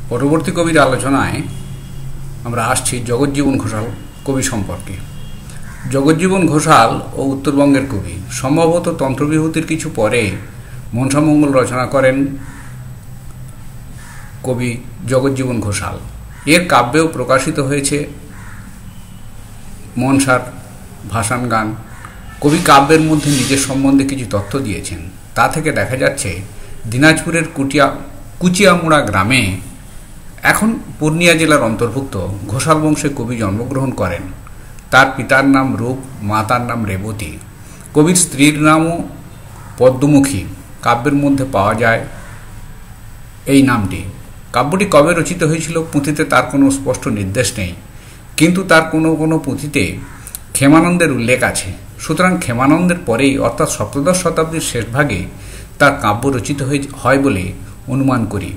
পরবর্তী কবির আলোচনায় আমরা আসছি জগজ্জীবন ঘোষাল কবি সম্পর্কে। জগজ্জীবন ঘোষাল ও উত্তরবঙ্গের কবি, সম্ভবত তন্ত্রবিভূতির কিছু পরে মনসামঙ্গল রচনা করেন কবি জগজ্জীবন ঘোষাল। এর কাব্যেও প্রকাশিত হয়েছে মনসার ভাসান গান। কবি কাব্যের মধ্যে নিজের সম্বন্ধে কিছু তথ্য দিয়েছেন। তা থেকে দেখা যাচ্ছে দিনাজপুরের কুচিয়ামুড়া গ্রামে, এখন পূর্ণিয়া জেলার অন্তর্ভুক্ত, ঘোষাল বংশে কবি জন্মগ্রহণ করেন। তার পিতার নাম রূপ, মাতার নাম রেবতী। কবির স্ত্রীর নামও পদ্মমুখী। কাব্যের মধ্যে পাওয়া যায় এই নামটি। কাব্যটি কবে রচিত হয়েছিল পুঁথিতে তার কোনো স্পষ্ট নির্দেশ নেই, কিন্তু তার কোনো কোনো পুঁথিতে ক্ষেমানন্দের উল্লেখ আছে। সুতরাং ক্ষেমানন্দের পরেই, অর্থাৎ সপ্তদশ শতাব্দীর শেষ ভাগে তার কাব্য রচিত হয় বলে অনুমান করি।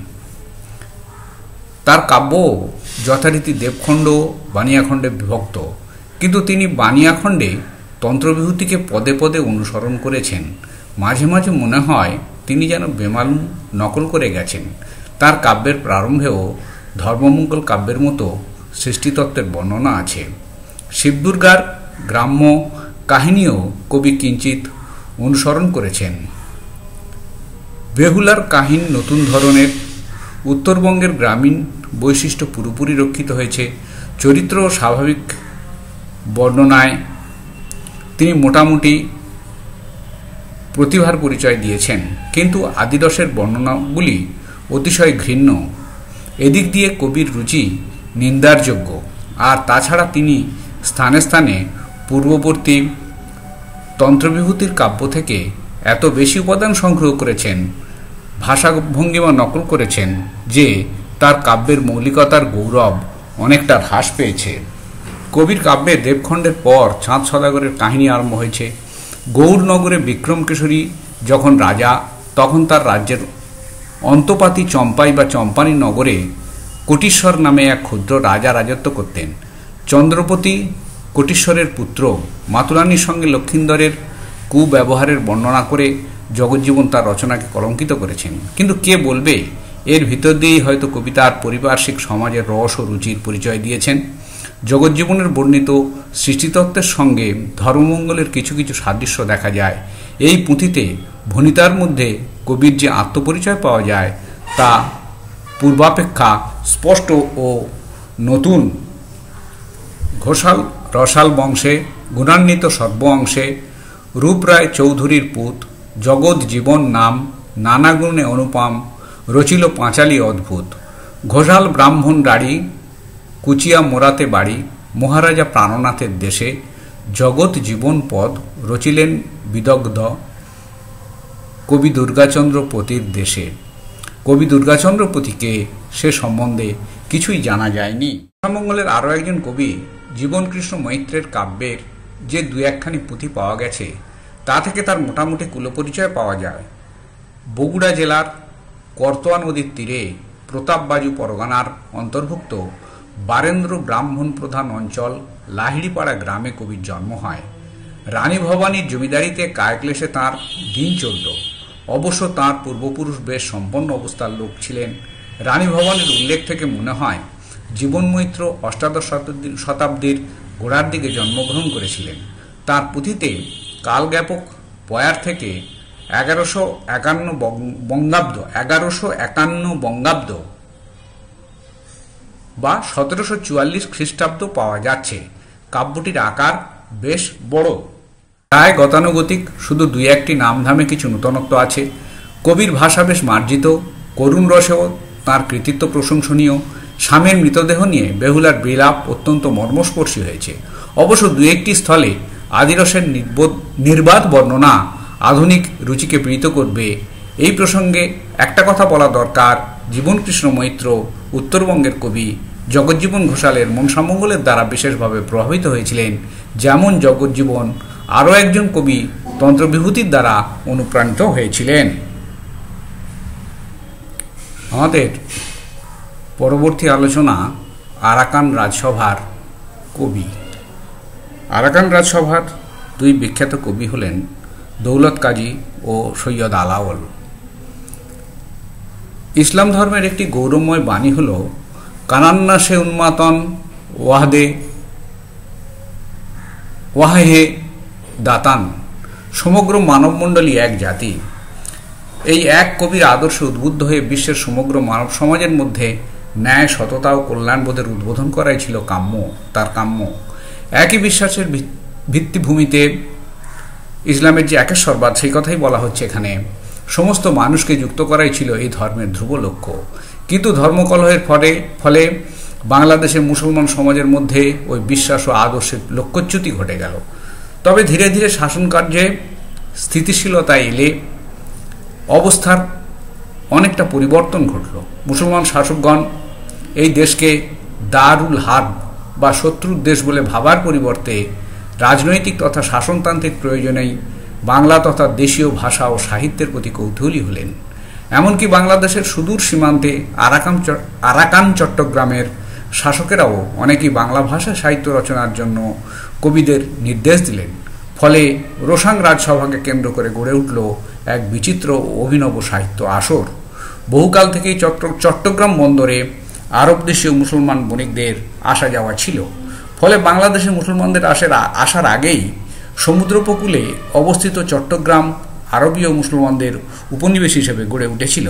তার কাব্য যথারীতি দেবখণ্ড বানিয়াখণ্ডে বিভক্ত, কিন্তু তিনি বানিয়াখণ্ডে তন্ত্রবিভূতিকে পদে পদে অনুসরণ করেছেন। মাঝে মাঝে মনে হয় তিনি যেন বেমালুম নকল করে গেছেন। তার কাব্যের প্রারম্ভেও ধর্মমঙ্গল কাব্যের মতো সৃষ্টিতত্ত্বের বর্ণনা আছে। শিবদুর্গার গ্রাম্য কাহিনীও কবি কিঞ্চিত অনুসরণ করেছেন। বেহুলার কাহিনী নতুন ধরনের। উত্তরবঙ্গের গ্রামীণ বৈশিষ্ট্য পুরোপুরি রক্ষিত হয়েছে। চরিত্র ও স্বাভাবিক বর্ণনায় তিনি মোটামুটি প্রতিভার পরিচয় দিয়েছেন, কিন্তু আদিরসের বর্ণনাগুলি অতিশয় ঘৃণ্য। এদিক দিয়ে কবির রুচি নিন্দার যোগ্য। আর তাছাড়া তিনি স্থানে স্থানে পূর্ববর্তী তন্ত্রবিভূতির কাব্য থেকে এত বেশি উপাদান সংগ্রহ করেছেন, ভাষাভঙ্গিমা নকল করেছেন, যে তার কাব্যের মৌলিকতার গৌরব অনেকটা হ্রাস পেয়েছে। কবির কাব্যে দেবখণ্ডের পর চাঁদ সদাগরের কাহিনী আরম্ভ হয়েছে। গৌড়নগরে বিক্রমকেশরী যখন রাজা, তখন তার রাজ্যের অন্তপাতি চম্পাই বা চম্পানী নগরে কোটিশ্বর নামে এক ক্ষুদ্র রাজা রাজত্ব করতেন। চন্দ্রপতি কোটিশ্বরের পুত্র মাতুলানির সঙ্গে লক্ষিন্দরের কুব্যবহারের বর্ণনা করে জগজ্জীবন তার রচনাকে কলঙ্কিত করেছেন। কিন্তু কে বলবে এর ভিতর দিয়েই হয়তো কবি তার পারিপার্শ্বিক সমাজের রস ও রুচির পরিচয় দিয়েছেন। জগজ্জীবনের বর্ণিত সৃষ্টিতত্ত্বের সঙ্গে ধর্মমঙ্গলের কিছু কিছু সাদৃশ্য দেখা যায়। এই পুঁথিতে ভণিতার মধ্যে কবির যে আত্মপরিচয় পাওয়া যায় তা পূর্বাপেক্ষা স্পষ্ট ও নতুন। ঘোষাল রসাল বংশে, গুণান্বিত সর্ব অংশে, রূপরায় চৌধুরীর পুত, জগৎ জীবন নাম, নানা গুণে অনুপম, রচিল পাঁচালী অদ্ভুত। ঘোষাল ব্রাহ্মণ রাড়ি, কুচিয়া মোড়াতে বাড়ি, মহারাজা প্রাণনাথের দেশে, জগৎ জীবন পদ রচিলেন বিদগ্ধ, কবি দুর্গাচন্দ্রপতির দেশে। কবি দুর্গাচন্দ্রপতিকে সে সম্বন্ধে কিছুই জানা যায়নি। মঙ্গলের আরও একজন কবি জীবনকৃষ্ণ মৈত্রের কাব্যের যে দু একখানি পুঁথি পাওয়া গেছে, তা থেকে তার মোটামুটি কুলপরিচয় পাওয়া যায়। বগুড়া জেলার করতোয়া নদীর তীরে প্রতাপবাজু পরগনার অন্তর্ভুক্ত বারেন্দ্র ব্রাহ্মণ প্রধান অঞ্চল লাহিড়িপাড়া গ্রামে কবির জন্ম হয়। রানী ভবানীর জমিদারিতে কায়ক্লেশে তাঁর দিন চলত। অবশ্য তাঁর পূর্বপুরুষ বেশ সম্পন্ন অবস্থার লোক ছিলেন। রানী ভবানীর উল্লেখ থেকে মনে হয় জীবন মৈত্র অষ্টাদশ শতাব্দীর গোড়ার দিকে জন্মগ্রহণ করেছিলেন। তাঁর পুঁথিতে কালজ্ঞাপক পয়ার থেকে 1151 বঙ্গাব্দ বা 1744 খ্রিস্টাব্দ পাওয়া যাচ্ছে। কাব্যটির আকার বেশ বড়, প্রায় গতানুগতিক, শুধু দুই একটি নামধামে কিছু নূতনত্ব আছে। কবির ভাষা বেশ মার্জিত, করুণ রসেও তাঁর কৃতিত্ব প্রশংসনীয়। স্বামীর মৃতদেহ নিয়ে বেহুলার বিলাপ অত্যন্ত মর্মস্পর্শী হয়েছে। অবশ্য দু একটি স্থলে আদিরসের নির্বাদ বর্ণনা আধুনিক রুচিকে পীড়িত করবে। এই প্রসঙ্গে একটা কথা বলা দরকার, জীবনকৃষ্ণ মৈত্র উত্তরবঙ্গের কবি জগজ্জীবন ঘোষালের মনসামঙ্গলের দ্বারা বিশেষভাবে প্রভাবিত হয়েছিলেন, যেমন জগজ্জীবন আরও একজন কবি তন্ত্রবিভূতির দ্বারা অনুপ্রাণিত হয়েছিলেন। আমাদের পরবর্তী আলোচনা আরাকান রাজসভার কবি। আরাকান রাজসভার দুই বিখ্যাত কবি হলেন দৌলত কাজী ও সৈয়দ আলাওল। ইসলাম ধর্মের একটি গৌরবময় বাণী হল কানান্নাসে উন্মাতন ওয়াহে দাতান, সমগ্র মানবমণ্ডলী এক জাতি। এই এক কবির আদর্শে উদ্বুদ্ধ হয়ে বিশ্বের সমগ্র মানব সমাজের মধ্যে ন্যায়, সততা ও কল্যাণবোধের উদ্বোধন করাই ছিল তার কাম্য। একই বিশ্বাসের ভিত্তিভূমিতে ইসলামের যে একেশ্বরবাদ, সেই কথাই বলা হচ্ছে এখানে। সমস্ত মানুষকে যুক্ত করাই ছিল এই ধর্মের ধ্রুব লক্ষ্য। কিন্তু ধর্মকলহের ফলে বাংলাদেশের মুসলমান সমাজের মধ্যে ওই বিশ্বাস ও আদর্শের লক্ষ্যচ্যুতি ঘটে গেল। তবে ধীরে ধীরে শাসনকার্যে স্থিতিশীলতা এলে অবস্থার অনেকটা পরিবর্তন ঘটল। মুসলমান শাসকগণ এই দেশকে দারুল হার্ব বা শত্রুর দেশ বলে ভাবার পরিবর্তে রাজনৈতিক তথা শাসনতান্ত্রিক প্রয়োজনেই বাংলা তথা দেশীয় ভাষা ও সাহিত্যের প্রতি কৌতূহলী হলেন। এমনকি বাংলাদেশের সুদূর সীমান্তে আরাকান চট্টগ্রামের শাসকেরাও অনেকেই বাংলা ভাষা সাহিত্য রচনার জন্য কবিদের নির্দেশ দিলেন। ফলে রোশাং রাজসভাকে কেন্দ্র করে গড়ে উঠল এক বিচিত্র ও অভিনব সাহিত্য আসর। বহুকাল থেকেই চট্টগ্রাম বন্দরে আরব দেশীয় মুসলমান বণিকদের আসা যাওয়া ছিল। ফলে বাংলাদেশের মুসলমানদের আসার আগেই সমুদ্রোপকূলে অবস্থিত চট্টগ্রাম আরবীয় মুসলমানদের উপনিবেশ হিসেবে গড়ে উঠেছিল।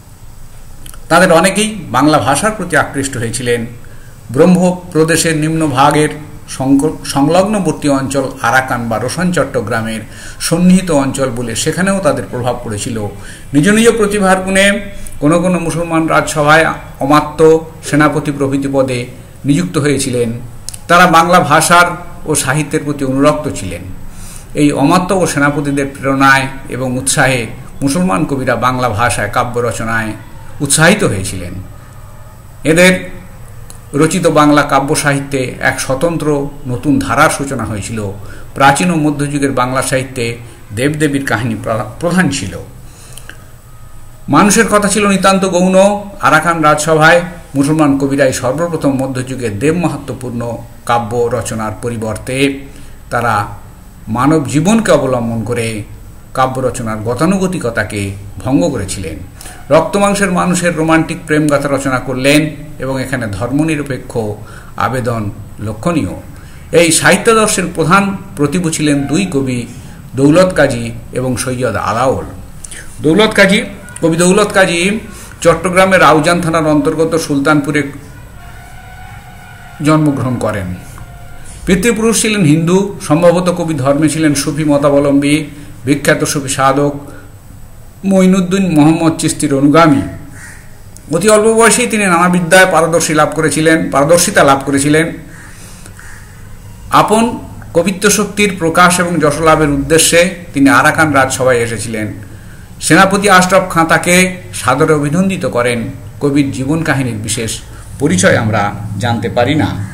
তাদের অনেকেই বাংলা ভাষার প্রতি আকৃষ্ট হয়েছিলেন। ব্রহ্ম প্রদেশের নিম্নভাগের সংলগ্নবর্তী অঞ্চল আরাকান বা রোশান চট্টগ্রামের সন্নিহিত অঞ্চল বলে সেখানেও তাদের প্রভাব পড়েছিল। নিজ নিজ প্রতিভার গুণে কোনো কোনো মুসলমান রাজসভায় অমাত্য, সেনাপতি প্রভৃতি পদে নিযুক্ত হয়েছিলেন। তারা বাংলা ভাষার ও সাহিত্যের প্রতি অনুরক্ত ছিলেন। এই অমাত্য ও সেনাপতিদের প্রেরণায় এবং উৎসাহে মুসলমান কবিরা বাংলা ভাষায় কাব্য রচনায় উৎসাহিত হয়েছিলেন। এদের রচিত বাংলা কাব্য সাহিত্যে এক স্বতন্ত্র নতুন ধারার সূচনা হয়েছিল। প্রাচীন ও মধ্যযুগের বাংলা সাহিত্যে দেবদেবীর কাহিনী প্রধান ছিল। মানুষের কথা ছিল নিতান্ত গৌণ। আরাকান রাজসভায় মুসলমান কবিরাই সর্বপ্রথম মধ্যযুগের দেব মাহাত্ম্যপূর্ণ কাব্য রচনার পরিবর্তে তারা মানব জীবনকে অবলম্বন করে কাব্য রচনার গতানুগতিকতাকে ভঙ্গ করেছিলেন। রক্তমাংসের মানুষের রোমান্টিক প্রেমগাথা রচনা করলেন এবং এখানে ধর্মনিরপেক্ষ আবেদন লক্ষণীয়। এই সাহিত্যাদর্শের প্রধান প্রতিভূ ছিলেন দুই কবি, দৌলত কাজী এবং সৈয়দ আলাওল। কবি দৌলত কাজী চট্টগ্রামের আউজান থানার অন্তর্গত সুলতানপুরে জন্মগ্রহণ করেন। পিতৃপুরুষ ছিলেন হিন্দু। সম্ভবত কবি ধর্মে ছিলেন সুফি মতাবলম্বী। বিখ্যাত সুফি সাধক মঈনুদ্দিন মোহাম্মদ চিশতির অনুগামী। অতি অল্প বয়সেই তিনি নানা বিদ্যায় পারদর্শিতা লাভ করেছিলেন। আপন কবিত্ব শক্তির প্রকাশ এবং যশলাভের উদ্দেশ্যে তিনি আরাকান রাজসভায় এসেছিলেন। সেনাপতি আশরাফ খাঁ তাকে সাদরে অভিনন্দিত করেন। কবির জীবন কাহিনীর বিশেষ পরিচয় আমরা জানতে পারি না।